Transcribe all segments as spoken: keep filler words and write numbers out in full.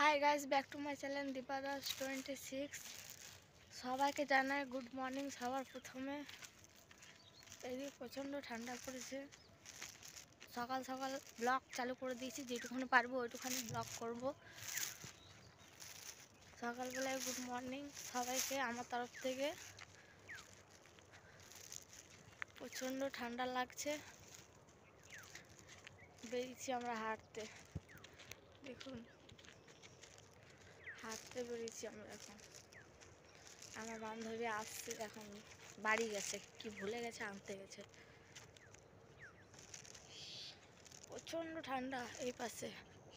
High guys, back to my channel Dipa Das twenty six. সবাইকে জানাই good morning. সবার প্রথমে এদিকে প্রচণ্ড ঠান্ডা পড়েছে। সকাল সকাল ব্লগ চালু করে দিয়েছি, যেটুখানি পারবো ওইটুখানি ব্লগ করব। সকালবেলায় গুড মর্নিং সবাইকে আমার তরফ থেকে। প্রচণ্ড ঠান্ডা লাগছে, বেরিয়েছি আমরা হাঁটতে। দেখুন, হাঁটতে বেরিয়েছি আমরা এখন। আমার বান্ধবী আসছে, এখন বাড়ি গেছে, কি ভুলে গেছে আনতে গেছে। প্রচণ্ড ঠান্ডা এই পাশে।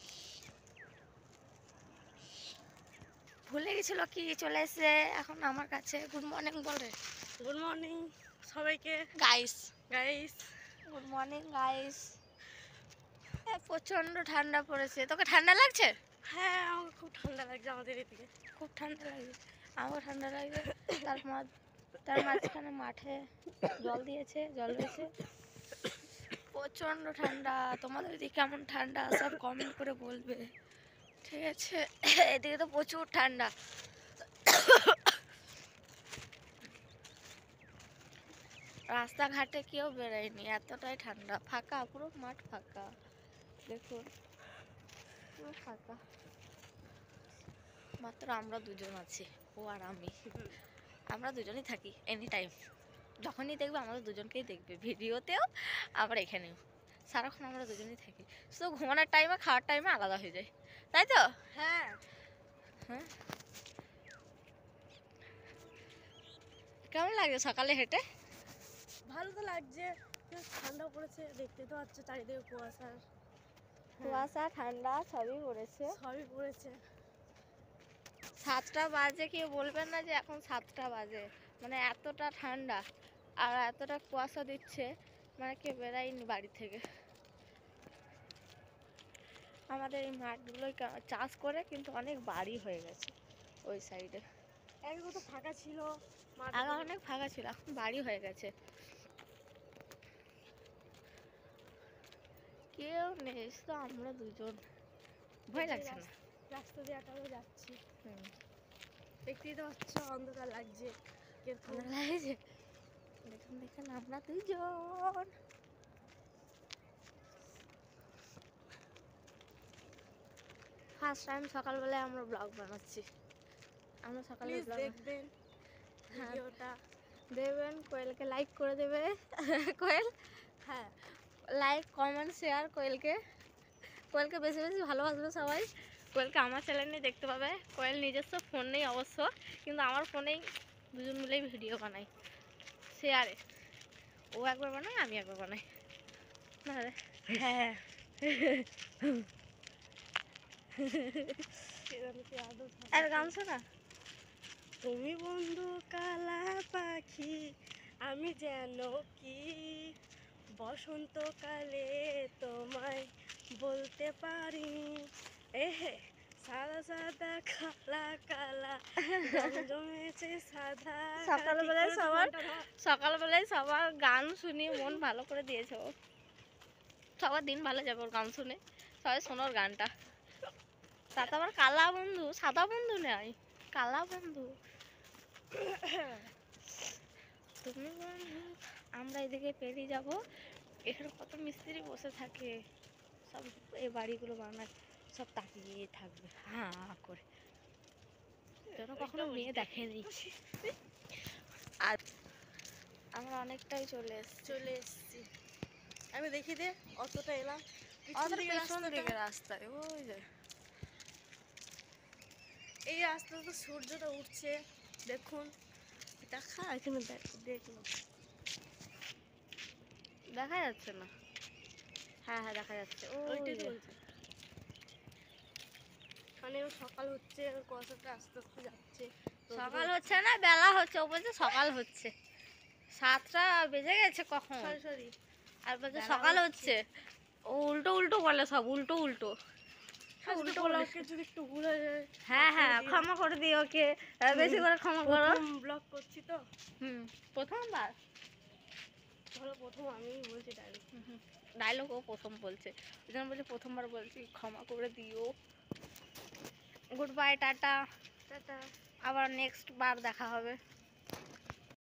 ভুলে গেছিল কি, চলে এসে এখন আমার কাছে। গুড মর্নিং বলে। গুড মর্নিং সবাইকে। Guys guys good morning guys. প্রচণ্ড ঠান্ডা পড়েছে। তোকে ঠান্ডা লাগছে? হ্যাঁ, আমার খুব ঠান্ডা লাগছে। আমাদের এদিকে খুব ঠান্ডা লাগছে, আমারও ঠান্ডা লাগছে। তার মা- তার মাঝখানে মাঠে জল দিয়েছে, জল রয়েছে। প্রচণ্ড ঠান্ডা। তোমাদের এদিকে কেমন ঠান্ডা সব কমেন্ট করে বলবে, ঠিক আছে? এদিকে তো প্রচুর ঠান্ডা। রাস্তাঘাটে কেউ বেরোয়নি, এতটাই ঠান্ডা। ফাঁকা, পুরো মাঠ ফাঁকা। দেখুন, পুরো ফাঁকা। মাত্র আমরা দুজন আছি, ও আর আমি। আমরা দুজনই থাকি এনি টাইম। যখনই দেখবে আমাদের দুজনকেই দেখবে, ভিডিওতেও আবার এখানেও। সারাক্ষণ আমরা দুজনেই থাকি, শুধু ঘুমানোর টাইমে খাওয়ার টাইমে আলাদা হয়ে যায়, তাই তো? হ্যাঁ হ্যাঁ। কেমন লাগছে সকালে হেঁটে? ভালো তো লাগছে, ঠান্ডা পড়েছে। দেখতে তো পাচ্ছ চারিদিকে কুয়াশা কুয়াশা ঠান্ডা সবই পড়েছে। সবই পড়েছে। সাতটা বাজে, কেউ বলবেন না যে এখন সাতটা বাজে। মানে এতটা ঠান্ডা আর এতটা কুয়াশা দিচ্ছে, মানে কেউ বেরায়নি বাড়ি থেকে। আমাদের এই মাঠগুলোই চাষ করে, কিন্তু অনেক বাড়ি হয়ে গেছে ওই সাইডে। আগে কত ফাঁকা ছিল, আগে অনেক ফাঁকা ছিল, এখন বাড়ি হয়ে গেছে। কেউ নেই, তো আমরা দুজন। ভয় লাগছে না? রাস্তা দিয়ে একা যাচ্ছি, হুম, দেখতেই তো পাচ্ছ অন্ধকার লাগছে। ঠান্ডা লাগছে। দেখুন দেখুন, আমরা দুজন। ফার্স্ট টাইম সকালবেলায় আমরা ব্লগ বানাচ্ছি। আমরা সকালে ব্লগ দেখবেন ভিডিওটা, দেবেন, কোয়েলকে লাইক করে দেবে। কোয়েল, হ্যাঁ, লাইক কমেন্ট শেয়ার। কোয়েলকে কোয়েলকে বেশি বেশি ভালোবাসবে সবাই। কোয়েলকে আমার চ্যানেলে দেখতে পাবে। কোয়েল নিজস্ব ফোন নেই অবশ্য, কিন্তু আমার ফোনেই দুজন মিলেই ভিডিও বানাই শেয়ারে। ও একবার বানায়, আমি একবার বানাই। না রে, হ্যাঁ আর গান শোনা। তুমি বন্ধু কালা পাখি, আমি যেন কি বসন্তকালে তোমায় বলতে পারি। এহে সাদা সাদা কালা কালা জমেছে সাদা। সকালবেলায় সবার সকালবেলায় সবার গান শুনিয়ে মন ভালো করে দিয়েছে ও। সবার দিন ভালো যাবে ওর গান শুনে। সবাই শোনোর গানটা। তাতে আবার কালা বন্ধু, সাদা বন্ধু নেই, কালা বন্ধু। তুমি বন্ধু। আমরা এদিকে পেরিয়ে যাব। এখানে কত মিস্ত্রি বসে থাকে, সব এই বাড়িগুলো বানায়, সব তাকিয়ে থাকবে হ্যাঁ করে, যেন কখনো মেয়ে দেখেনি। আর আমরা অনেকটাই চলে এসছি চলে এসছি। আমি দেখি দে অতটা এলাম আমাদের পেছন দিকে রাস্তায়। ওই যে এই রাস্তাতে তো সূর্যটা উঠছে, দেখুন। দেখা এখানে দেখলো, দেখা যাচ্ছে না? হ্যাঁ হ্যাঁ দেখা যাচ্ছে। ওইটাই ওই তো বলছে। মানে সকাল হচ্ছে, কুয়াশাটা আস্তে আস্তে যাচ্ছে। সকাল হচ্ছে না, বেলা হচ্ছে। ও বলছে সকাল হচ্ছে, সাতটা বেজে গেছে কখন। সরি সরি আর বলছে সকাল হচ্ছে। ও উল্টো উল্টো বলে, সব উল্টো উল্টো উল্টো বলে। যদি একটু ভুল হয়ে যায়, হ্যাঁ হ্যাঁ, ক্ষমা করে দিও ওকে, বেশি করে ক্ষমা করো। ব্লগ করছি তো। হুম, প্রথমবার ধরো প্রথম আমি বলছি ডাইরেক্ট। ডায়লগ ও প্রথম বলছে, ওই জন্য বলছে প্রথমবার বলছি ক্ষমা করে দিও। Good bye, tata. টাটা। আবার নেক্সট বার দেখা হবে।